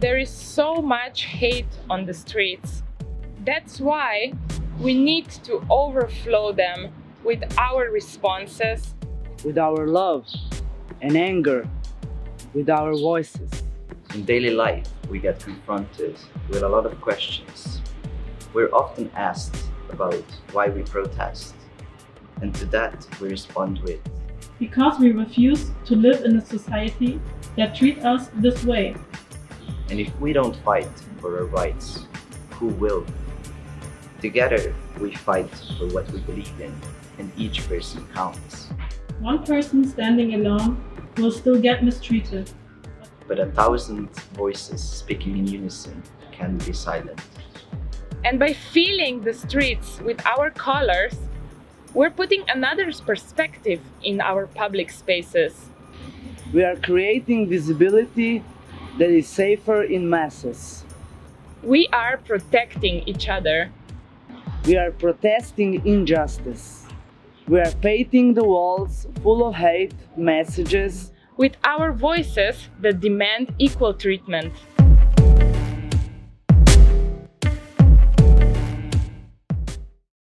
there is so much hate on the streets. That's why we need to overflow them with our responses, with our love and anger, with our voices. In daily life, we get confronted with a lot of questions. We're often asked about why we protest, and to that we respond with, because we refuse to live in a society that treats us this way. and if we don't fight for our rights, who will? Together, we fight for what we believe in, and each person counts. One person standing alone will still get mistreated. But 1,000 voices speaking in unison can be silent. and by filling the streets with our colors, we're putting another perspective in our public spaces. We are creating visibility that is safer in masses. We are protecting each other. We are protesting injustice. We are painting the walls full of hate messages With our voices that demand equal treatment.